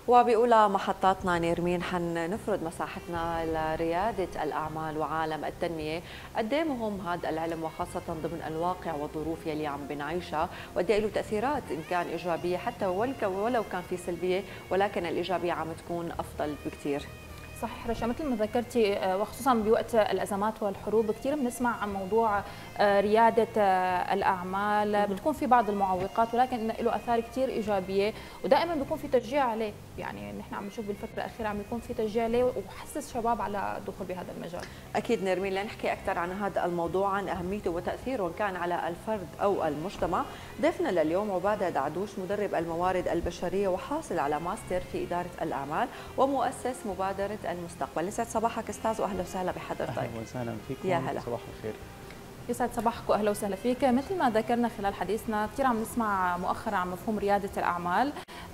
وبأولى محطاتنا نيرمين حنفرض مساحتنا لريادة الأعمال وعالم التنمية. قد ايه مهم هذا العلم وخاصة ضمن الواقع والظروف يلي عم بنعيشها، وقد ايه له تأثيرات إن كان إيجابية حتى ولو كان في سلبية، ولكن الإيجابية عم تكون أفضل بكثير. صحيح رشا، مثل ما ذكرتي وخصوصا بوقت الازمات والحروب كثير بنسمع عن موضوع رياده الاعمال، بتكون في بعض المعوقات ولكن له اثار كثير ايجابيه ودائما بيكون في تشجيع عليه. يعني نحن عم نشوف بالفتره الاخيره عم يكون في تشجيع عليه وحسس شباب على الدخول بهذا المجال. اكيد نرمين، لنحكي اكثر عن هذا الموضوع، عن اهميته وتاثيره كان على الفرد او المجتمع. ضيفنا لليوم عباده دعدوش، مدرب الموارد البشريه وحاصل على ماستر في اداره الاعمال ومؤسس مبادره المستقبل. يسعد صباحك استاذ واهلا وسهلا بحضرتك. اهلا وسهلا فيكم. يا هلا. صباح الخير. يسعد صباحك واهلا وسهلا فيك. مثل ما ذكرنا خلال حديثنا كثير عم نسمع مؤخرا عن مفهوم رياده الاعمال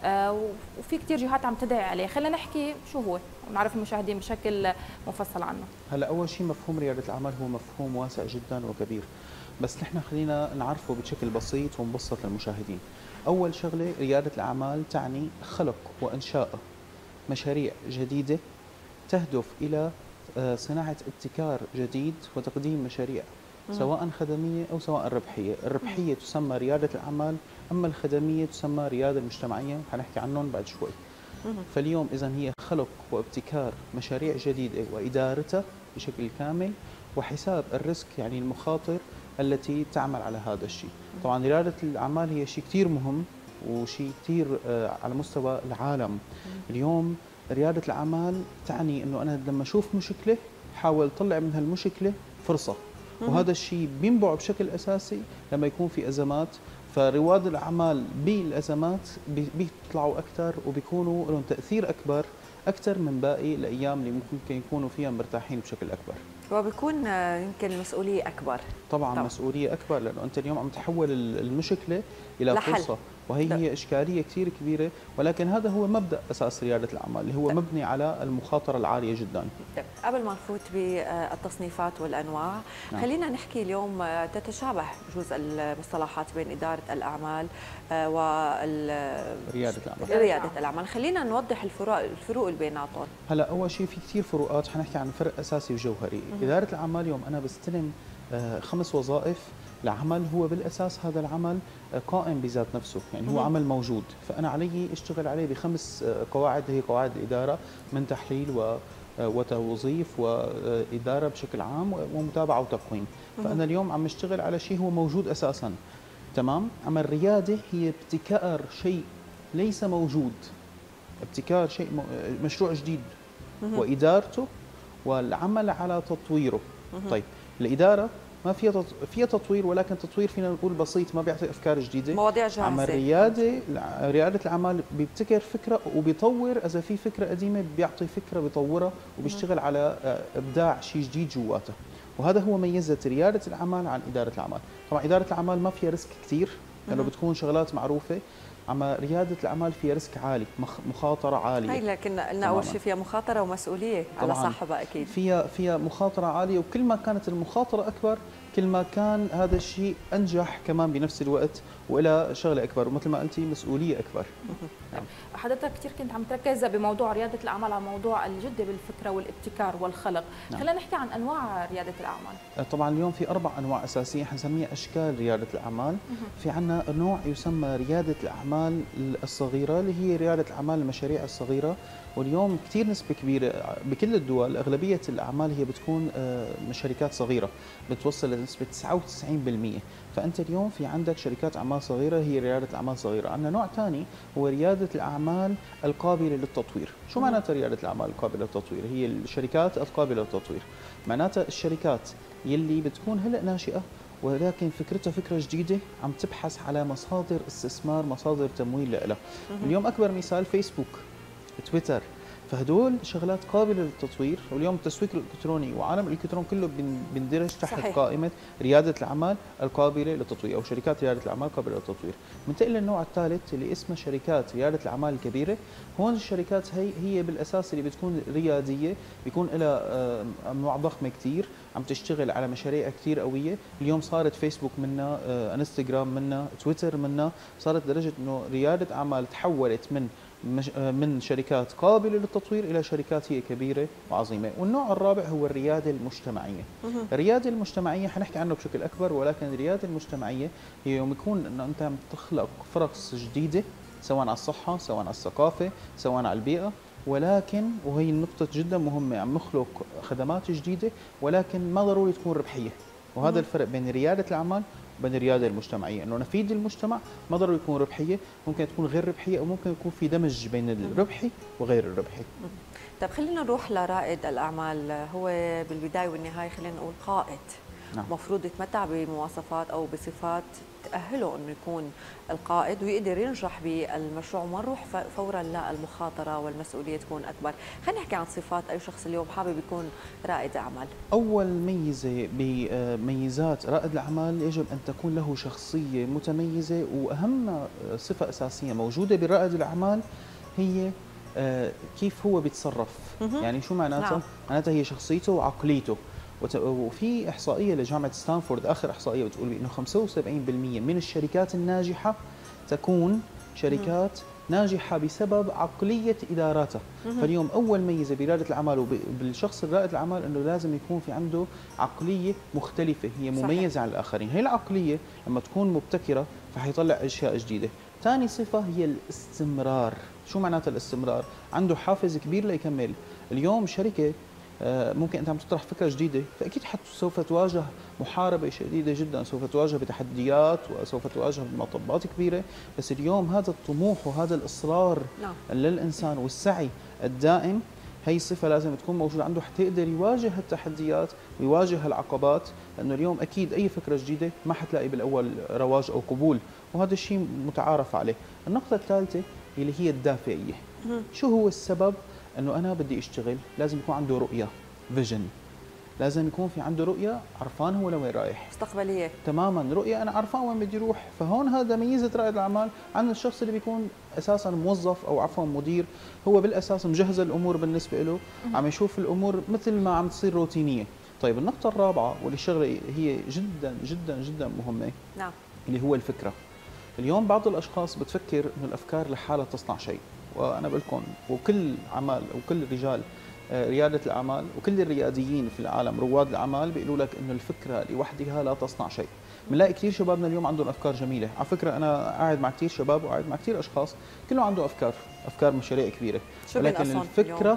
وفي كثير جهات عم تدعي عليه. خلينا نحكي شو هو ونعرف المشاهدين بشكل مفصل عنه. هلا اول شيء مفهوم رياده الاعمال هو مفهوم واسع جدا وكبير، بس نحن خلينا نعرفه بشكل بسيط ومبسط للمشاهدين. اول شغله، رياده الاعمال تعني خلق وانشاء مشاريع جديده تهدف الى صناعه ابتكار جديد وتقديم مشاريع سواء خدميه او سواء ربحيه. الربحيه تسمى رياده الاعمال، اما الخدميه تسمى رياده مجتمعيه، حنحكي عنهم بعد شوي. فاليوم اذا هي خلق وابتكار مشاريع جديده وادارتها بشكل كامل وحساب الريسك، يعني المخاطر التي تعمل على هذا الشيء. طبعا رياده الاعمال هي شيء كثير مهم وشيء كثير على مستوى العالم. اليوم رياده الاعمال تعني انه انا لما اشوف مشكله حاول اطلع من هالمشكله فرصه، وهذا الشيء بينبع بشكل اساسي لما يكون في ازمات. فرواد الاعمال بالازمات بيطلعوا اكثر وبيكونوا لهم تاثير اكثر من باقي الايام اللي ممكن يكونوا فيها مرتاحين بشكل اكبر. وبيكون يمكن المسؤوليه اكبر. طبعا مسؤوليه اكبر، لانه انت اليوم عم تحول المشكله الى لحل. فرصه، وهي اشكاليه كثير كبيره، ولكن هذا هو مبدا اساس رياده الاعمال اللي هو مبني على المخاطره العاليه جدا. طيب قبل ما نفوت بالتصنيفات والانواع، خلينا نحكي اليوم تتشابه بجوز المصطلحات بين اداره الاعمال رياده الاعمال. خلينا نوضح الفروق اللي بيناتهم. هلا اول شيء في كثير فروقات، حنحكي عن فرق اساسي وجوهري. اداره الاعمال يوم انا بستلم 5 وظائف لعمل، هو بالاساس هذا العمل قائم بذات نفسه، يعني هو عمل موجود، فانا علي اشتغل عليه ب5 قواعد، هي قواعد الاداره من تحليل وتوظيف واداره بشكل عام ومتابعه وتقويم. فانا اليوم عم اشتغل على شيء هو موجود اساسا، تمام. اما الرياده هي ابتكار شيء ليس موجود، ابتكار شيء مشروع جديد وادارته والعمل على تطويره. طيب الاداره ما فيها تطوير، ولكن تطوير فينا نقول بسيط، ما بيعطي افكار جديده، مواضيع جاهزه. اما رياده الاعمال بيبتكر فكره وبيطور، اذا في فكره قديمه بيعطي فكره بيطورها وبيشتغل على ابداع شيء جديد جواته. وهذا هو ميزه رياده الاعمال عن اداره الاعمال. طبعا اداره الاعمال ما فيها ريسك كثير لانه بتكون شغلات معروفه، اما رياده الاعمال فيها ريسك عالي، مخاطره عاليه. هي لكن قلنا اول شيء فيها مخاطره ومسؤوليه على صاحبها. اكيد فيها مخاطره عاليه، وكل ما كانت المخاطره اكبر كل ما كان هذا الشيء انجح كمان بنفس الوقت، والى شغله اكبر، ومثل ما قلتي مسؤوليه اكبر. نعم. حضرتك كثير كنت عم تركز بموضوع رياده الاعمال على موضوع الجده بالفكره والابتكار والخلق. نعم. خلينا نحكي عن انواع رياده الاعمال. طبعا اليوم في 4 انواع اساسيه حنسميها اشكال رياده الاعمال. في عندنا نوع يسمى رياده الاعمال الصغيره، اللي هي رياده الاعمال المشاريع الصغيره، واليوم كثير نسبه كبيره بكل الدول اغلبيه الاعمال هي بتكون شركات صغيره بتوصل لنسبه 99%. فانت اليوم في عندك شركات اعمال صغيره هي رياده اعمال صغيره. عندنا نوع ثاني هو رياده الاعمال القابله للتطوير. شو معناتها رياده الاعمال القابله للتطوير؟ هي الشركات القابله للتطوير، معناتها الشركات يلي بتكون هلا ناشئه ولكن فكرتها فكره جديده، عم تبحث على مصادر استثمار، مصادر تمويل لها. اليوم اكبر مثال فيسبوك، تويتر، فهدول شغلات قابله للتطوير. واليوم التسويق الالكتروني وعالم الالكترون كله بندرج تحت صحيح. قائمه رياده الاعمال القابله للتطوير او شركات رياده الاعمال قابله للتطوير. بننتقل للنوع الثالث اللي اسمه شركات رياده الاعمال الكبيره. هون الشركات هي بالاساس اللي بتكون رياديه، بيكون لها انواع ضخمه كثير، عم تشتغل على مشاريع كثير قويه. اليوم صارت فيسبوك منا، انستغرام منا، تويتر منا، صارت درجه انه رياده اعمال تحولت من من شركات قابلة للتطوير إلى شركات هي كبيرة وعظيمة. والنوع الرابع هو الريادة المجتمعية. الريادة المجتمعية حنحكي عنه بشكل أكبر، ولكن الريادة المجتمعية هي يوم يكون أنه أنت عم تخلق فرص جديدة سواء على الصحة، سواء على الثقافة، سواء على البيئة، ولكن وهي النقطة جدا مهمة عم نخلق خدمات جديدة ولكن ما ضروري تكون ربحية. وهذا الفرق بين ريادة الأعمال وبين الريادة المجتمعية، انه نفيد المجتمع ما ضروري يكون ربحية، ممكن تكون غير ربحية او ممكن يكون في دمج بين الربحي وغير الربحي. طيب خلينا نروح لرائد الأعمال، هو بالبداية والنهاية خلينا نقول قائد. نعم. مفروض يتمتع بمواصفات أو بصفات تأهله أنه يكون القائد ويقدر ينجح بالمشروع وما نروح فورا للمخاطرة والمسؤولية تكون أكبر. خلينا نحكي عن صفات أي شخص اليوم حابب يكون رائد أعمال. أول ميزة بميزات رائد الأعمال يجب أن تكون له شخصية متميزة، وأهم صفة أساسية موجودة برائد الأعمال هي كيف هو بيتصرف. يعني شو معناتها؟ نعم. معناتها هي شخصيته وعقليته. وفي إحصائية لجامعة ستانفورد، آخر إحصائية بتقول بأنه 75% من الشركات الناجحة تكون شركات ناجحة بسبب عقلية إداراتها. فاليوم أول ميزة بريادة الأعمال وبالشخص الرائد الأعمال أنه لازم يكون في عنده عقلية مختلفة هي مميزة صحيح. عن الآخرين. هي العقلية لما تكون مبتكرة فحيطلع أشياء جديدة. ثاني صفة هي الاستمرار. شو معناتها الاستمرار؟ عنده حافز كبير ليكمل. اليوم شركة ممكن انت عم تطرح فكره جديده، فاكيد سوف تواجه محاربه شديده جدا، سوف تواجه بتحديات وسوف تواجه بمطبات كبيره، بس اليوم هذا الطموح وهذا الاصرار نعم. للانسان والسعي الدائم، هي الصفه لازم تكون موجوده عنده حتى يقدر يواجه التحديات ويواجه العقبات، لانه اليوم اكيد اي فكره جديده ما حتلاقي بالاول رواج او قبول، وهذا الشيء متعارف عليه. النقطه الثالثه اللي هي الدافعيه. شو هو السبب انه انا بدي اشتغل؟ لازم يكون عنده رؤيه، فيجن. لازم يكون في عنده رؤيه، عرفان هو لوين رايح، مستقبليه تماما. رؤيه انا عرفان وين بدي اروح. فهون هذا ميزه رائد الاعمال عن الشخص اللي بيكون اساسا موظف او عفوا مدير، هو بالاساس مجهز الامور بالنسبه له، عم يشوف الامور مثل ما عم تصير روتينيه. طيب النقطه الرابعه واللي الشغله هي جدا جدا جدا مهمه، نعم، اللي هو الفكره. اليوم بعض الاشخاص بتفكر انه الافكار لحالها تصنع شيء، وانا بقول لكم وكل عمل وكل رجال رياده الاعمال وكل الرياديين في العالم رواد الاعمال بيقولوا لك انه الفكره لوحدها لا تصنع شيء. بنلاقي كثير شبابنا اليوم عندهم افكار جميله، على فكره انا قاعد مع كثير شباب وقاعد مع كثير اشخاص كلهم عنده افكار مشاريع كبيره، ولكن الفكره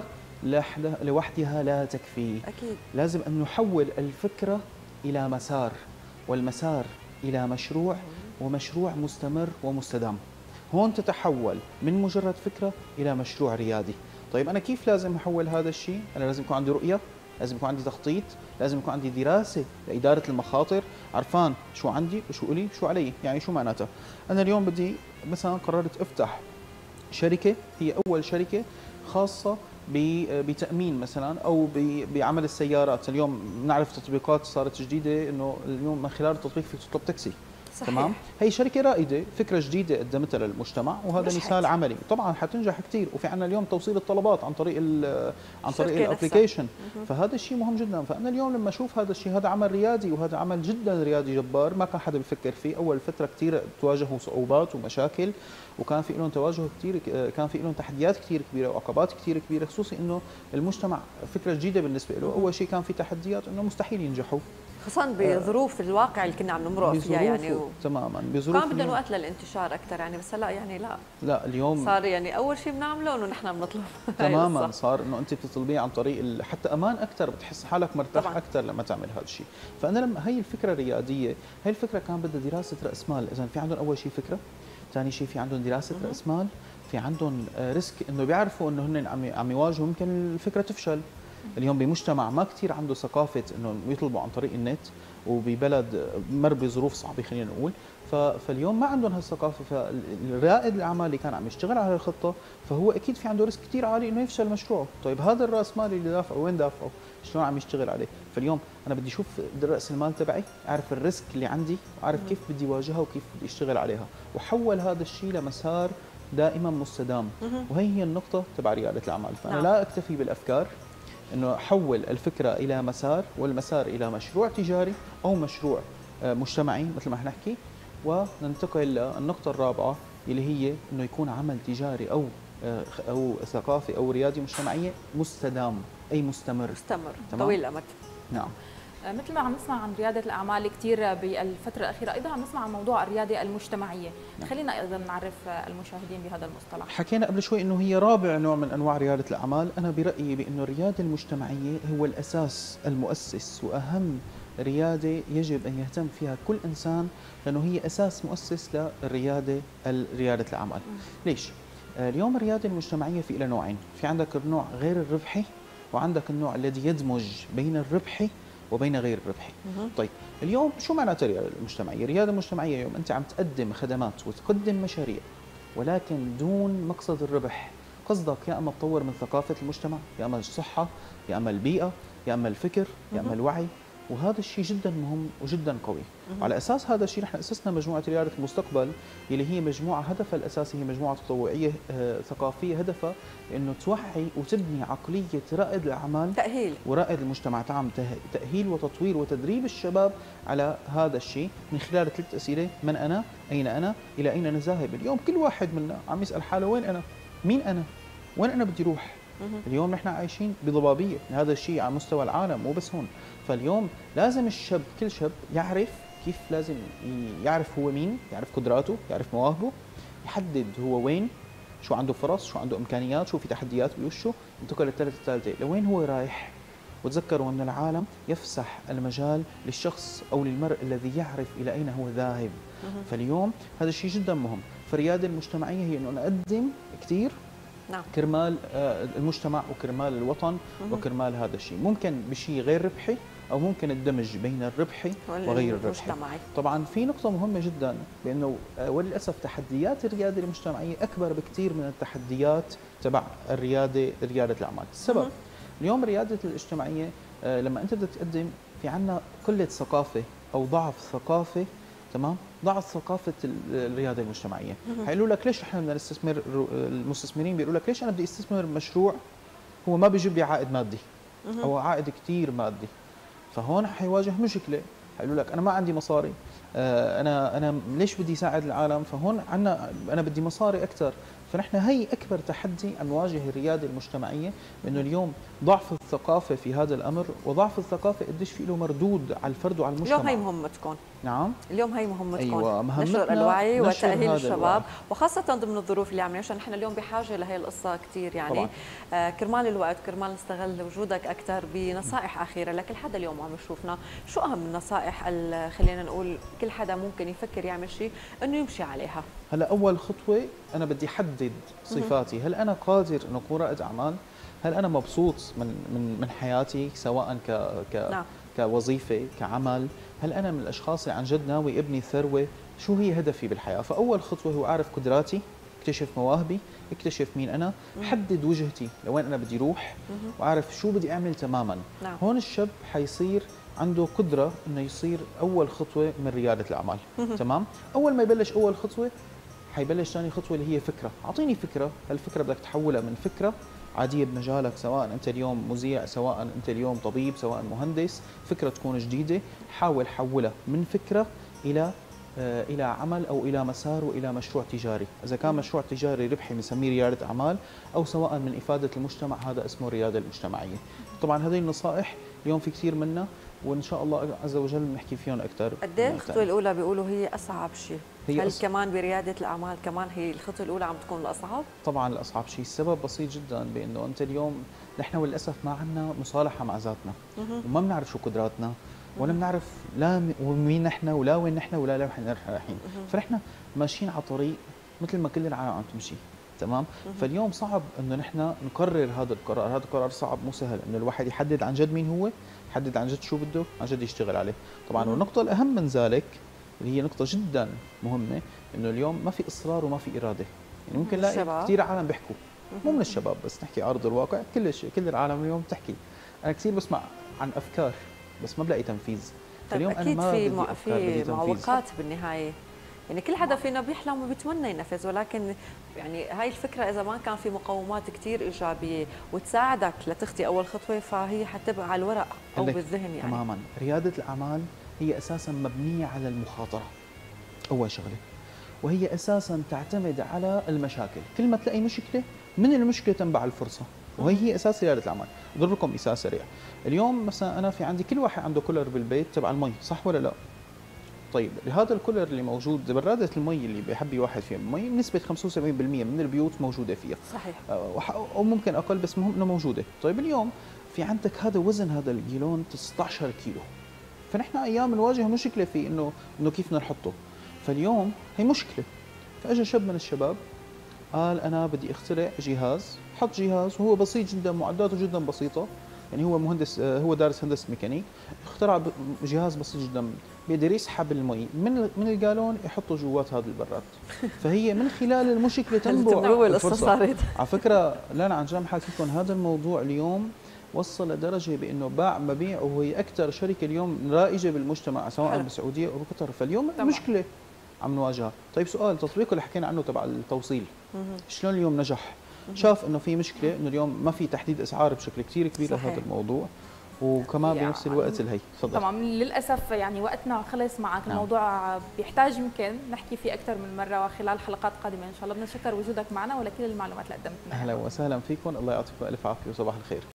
لوحدها لا تكفي. اكيد لازم ان نحول الفكره الى مسار، والمسار الى مشروع، ومشروع مستمر ومستدام. هون تتحول من مجرد فكره الى مشروع ريادي. طيب انا كيف لازم احول هذا الشيء؟ انا لازم يكون عندي رؤيه، لازم يكون عندي تخطيط، لازم يكون عندي دراسه لاداره المخاطر، عرفان شو عندي وشو الي وشو علي. يعني شو معناتها؟ انا اليوم بدي مثلا قررت افتح شركه، هي اول شركه خاصه بتامين مثلا او بعمل السيارات. اليوم بنعرف تطبيقات صارت جديده انه اليوم من خلال التطبيق فيك تطلب تاكسي. صحيح. تمام. هي شركه رائده، فكره جديده قدمتها للمجتمع، وهذا مثال عملي. طبعا حتنجح كثير، وفي عندنا اليوم توصيل الطلبات عن طريق الابلكيشن، فهذا الشيء مهم جدا. فانا اليوم لما اشوف هذا الشيء، هذا عمل ريادي، وهذا عمل جدا ريادي جبار، ما كان حدا بيفكر فيه. اول فتره كثير تواجهوا صعوبات ومشاكل، وكان في لهم تواجه كثير، كان في لهم تحديات كثير كبيره وعقبات كثير كبيره، خصوصي انه المجتمع فكره جديده بالنسبه له. اول شيء كان في تحديات انه مستحيل ينجحوا، خصوصا بظروف الواقع اللي كنا عم نمرق فيها يعني تماما بظروف كان بدنا وقت للانتشار اكثر يعني. بس هلا يعني لا اليوم صار يعني اول شيء بنعمله انه نحن بنطلب تماما. صار انه انت بتطلبيه عن طريق حتى امان اكثر، بتحس حالك مرتاح اكثر لما تعمل هذا الشيء. فانا لما هي الفكره الرياديه، هي الفكره كان بدها دراسه راس مال. اذا في عندهم اول شيء فكره، ثاني شيء في عندهم دراسه راس مال، في عندهم ريسك، انه بيعرفوا انه هن عم يواجهوا ممكن الفكره تفشل. اليوم بمجتمع ما كثير عنده ثقافه انه يطلبوا عن طريق النت، وببلد مر بظروف صعبه خلينا نقول، فاليوم ما عندهم هالثقافه. فالرائد الاعمال اللي كان عم يشتغل على الخطه، فهو اكيد في عنده ريسك كثير عالي انه يفشل مشروعه. طيب هذا الراس مال اللي دافعه وين دافعه؟ شلون عم يشتغل عليه؟ فاليوم انا بدي اشوف راس المال تبعي، اعرف الريسك اللي عندي، واعرف كيف بدي واجهها وكيف بدي اشتغل عليها، وحول هذا الشيء لمسار دائما مستدام. وهي هي النقطه تبع رياده الاعمال. فانا لا اكتفي بالافكار، انه احول الفكره الى مسار، والمسار الى مشروع تجاري او مشروع مجتمعي مثل ما حنحكي، وننتقل للنقطه الرابعه اللي هي انه يكون عمل تجاري او او ثقافي او ريادي مجتمعيه مستدام، اي مستمر طويل الامد. نعم. مثل ما عم نسمع عن ريادة الأعمال كثير بالفترة الأخيرة، أيضا عم نسمع عن موضوع الريادة المجتمعية. نعم. خلينا أيضا نعرف المشاهدين بهذا المصطلح. حكينا قبل شوي أنه هي رابع نوع من أنواع ريادة الأعمال. أنا برأيي بأنه الريادة المجتمعية هو الأساس المؤسس وأهم ريادة يجب أن يهتم فيها كل إنسان، لأنه هي أساس مؤسس للريادة ريادة الأعمال. ليش؟ اليوم الريادة المجتمعية في لها نوعين، في عندك النوع غير الربحي وعندك النوع الذي يدمج بين الربحي وبين غير الربحي. طيب اليوم شو معناتها الرياده المجتمعيه؟ الرياده المجتمعيه يوم انت عم تقدم خدمات وتقدم مشاريع ولكن دون مقصد الربح، قصدك يا اما تطور من ثقافه المجتمع، يا اما الصحه، يا اما البيئه، يا اما الفكر، يا اما الوعي، وهذا الشيء جدا مهم وجدا قوي. وعلى اساس هذا الشيء نحن اسسنا مجموعه رياده المستقبل، اللي هي مجموعه هدفها الاساسي هي مجموعه تطوعيه ثقافيه هدفها انه توعي وتبني عقليه رائد الاعمال ورائد المجتمع، تعمل تاهيل وتطوير وتدريب الشباب على هذا الشيء من خلال 3 اسئله: من انا؟ اين انا؟ الى اين انا ذاهب؟ اليوم كل واحد منا عم يسال حاله وين انا؟ مين انا؟ وين انا بدي اروح؟ اليوم نحن عايشين بضبابيه، هذا الشيء على مستوى العالم مو بس هون. فاليوم لازم الشاب، كل شاب يعرف كيف لازم يعرف هو مين، يعرف قدراته، يعرف مواهبه، يحدد هو وين، شو عنده فرص، شو عنده امكانيات، شو في تحديات بوشه، ينتقل للثالثه الثالثه لوين هو رايح. وتذكروا ان العالم يفسح المجال للشخص او للمرء الذي يعرف الى اين هو ذاهب. فاليوم هذا الشيء جدا مهم. فالرياده المجتمعيه هي انه نقدم كثير نعم. كرمال المجتمع وكرمال الوطن وكرمال هذا الشيء، ممكن بشيء غير ربحي او ممكن الدمج بين الربحي وغير الربحي. طبعا في نقطه مهمه جدا، بانه وللاسف تحديات الرياده المجتمعيه اكبر بكثير من التحديات تبع رياده الاعمال. السبب اليوم الرياده الاجتماعيه لما انت بدك تقدم، في عندنا قله ثقافه او ضعف ثقافه، تمام؟ ضعف ثقافه الرياده المجتمعيه. حيقولوا لك ليش احنا بدنا نستثمر؟ المستثمرين بيقولوا لك ليش انا بدي استثمر بمشروع هو ما بيجيب لي عائد مادي او عائد كثير مادي؟ فهون حيواجه مشكله، حيقولوا لك انا ما عندي مصاري، انا ليش بدي ساعد العالم؟ فهون عندنا انا بدي مصاري اكثر. فنحن هي اكبر تحدي عم نواجه الرياده المجتمعيه، انه اليوم ضعف الثقافه في هذا الامر، وضعف الثقافه قديش في له مردود على الفرد وعلى المجتمع. اليوم هي مهمتكم. نعم، اليوم هي مهمتكم. أيوة، نشر الوعي وتاهيل الشباب الوعي. وخاصه ضمن الظروف اللي عم نعيشها نحن اليوم بحاجه لهي القصه كثير يعني. كرمال الوقت، كرمال نستغل وجودك اكثر بنصائح اخيره لكل حدا اليوم عم يشوفنا، شو اهم النصائح خلينا نقول كل حدا ممكن يفكر يعمل شيء انه يمشي عليها؟ هلا اول خطوه انا بدي احدد صفاتي، هل انا قادر انه اكون رائد اعمال؟ هل انا مبسوط من حياتي سواء نعم. كوظيفه، كعمل؟ هل انا من الاشخاص اللي عن جد ناوي ابني ثروه؟ شو هي هدفي بالحياه؟ فاول خطوه هو اعرف قدراتي، اكتشف مواهبي، اكتشف مين انا، حدد وجهتي لوين انا بدي اروح، واعرف شو بدي اعمل تماما. نعم. هون الشاب حيصير عنده قدره انه يصير اول خطوه من رياده الاعمال. تمام؟ اول ما يبلش اول خطوه حيبلش ثاني خطوه اللي هي فكره. اعطيني فكره، هالفكره بدك تحولها من فكره عاديه بمجالك، سواء انت اليوم مذيع، سواء انت اليوم طبيب، سواء مهندس، فكره تكون جديده، حاول حولها من فكره الى عمل او الى مسار والى مشروع تجاري. اذا كان مشروع تجاري ربحي بنسميه رياده اعمال، او سواء من افاده المجتمع هذا اسمه الرياده المجتمعيه. طبعا هذه النصائح اليوم في كثير منها، وان شاء الله عز وجل بنحكي فيهم اكثر. قد ايه الخطوه الاولى بيقولوا هي اصعب شيء؟ هل كمان برياده الاعمال كمان هي الخطوه الاولى عم تكون الاصعب؟ طبعا الاصعب شيء. السبب بسيط جدا، بانه انت اليوم نحن وللاسف ما عندنا مصالحه مع ذاتنا، وما بنعرف شو قدراتنا، ولا بنعرف لا مين نحن ولا وين نحن ولا لوين رايحين. فنحن ماشيين على طريق مثل ما كل العالم عم تمشي، تمام؟ فاليوم صعب انه نحن نقرر هذا القرار، هذا القرار صعب مو سهل، انه الواحد يحدد عن جد مين هو، يحدد عن جد شو بده، عن جد يشتغل عليه. طبعا والنقطة الأهم من ذلك اللي هي نقطة جدا مهمة، انه اليوم ما في إصرار وما في إرادة. يعني ممكن نلاقي كثير عالم بيحكوا، مو من الشباب بس، نحكي عرض الواقع، كل العالم اليوم بتحكي. أنا كثير بسمع عن أفكار بس ما بلاقي تنفيذ. اليوم أكيد في معوقات بالنهاية. يعني كل حدا فينا بيحلم وبيتمنى ينفذ، ولكن يعني هاي الفكرة إذا ما كان في مقومات كثير إيجابية وتساعدك لتخطي أول خطوة، فهي حتبقى على الورق أو بالذهن يعني. تماما. ريادة الأعمال هي أساسا مبنية على المخاطرة أول شغلة، وهي أساسا تعتمد على المشاكل. كل ما تلاقي مشكلة من المشكله تنبع الفرصه، وهي اساس رياده الاعمال. اضرب لكم مثال سريع. اليوم مثلا انا في عندي كل واحد عنده كولر بالبيت تبع المي، صح ولا لا؟ طيب هذا الكولر اللي موجود، برادة المي اللي بيحب واحد فيها المي بنسبة 75% من البيوت موجودة فيها. صحيح. أو ممكن أقل، بس مهم إنه موجودة. طيب اليوم في عندك هذا وزن هذا الجيلون 16 كيلو. فنحن أيام نواجه مشكلة في إنه كيف نحطه. فاليوم هي مشكلة. فأجى شاب من الشباب قال أنا بدي أخترع جهاز، حط جهاز وهو بسيط جدا، معداته جدا بسيطة. يعني هو مهندس، هو دارس هندسة ميكانيك، اخترع جهاز بسيط جدا بيقدر يسحب المي من الجالون يحطه جوات هذا البراد. فهي من خلال المشكله تنبع الفرصه. على فكره لا انا عن جد حكي لكم هذا الموضوع اليوم وصل لدرجه بانه باع مبيع، وهي اكثر شركه اليوم رائجه بالمجتمع سواء بالسعوديه او بقطر. فاليوم المشكله عم نواجهها. طيب سؤال تطبيقه اللي حكينا عنه تبع التوصيل، شلون اليوم نجح؟ شاف انه في مشكله انه اليوم ما في تحديد اسعار بشكل كثير كبير لهذا الموضوع، وكمان يعني بنفس الوقت الهي تفضل. طبعا للاسف يعني وقتنا خلص معك. الموضوع بيحتاج يمكن نحكي فيه اكثر من مره وخلال حلقات قادمه ان شاء الله. بدنا نشكر وجودك معنا ولكل المعلومات اللي قدمتنا. اهلا وسهلا فيكم، الله يعطيكم الف عافيه وصباح الخير.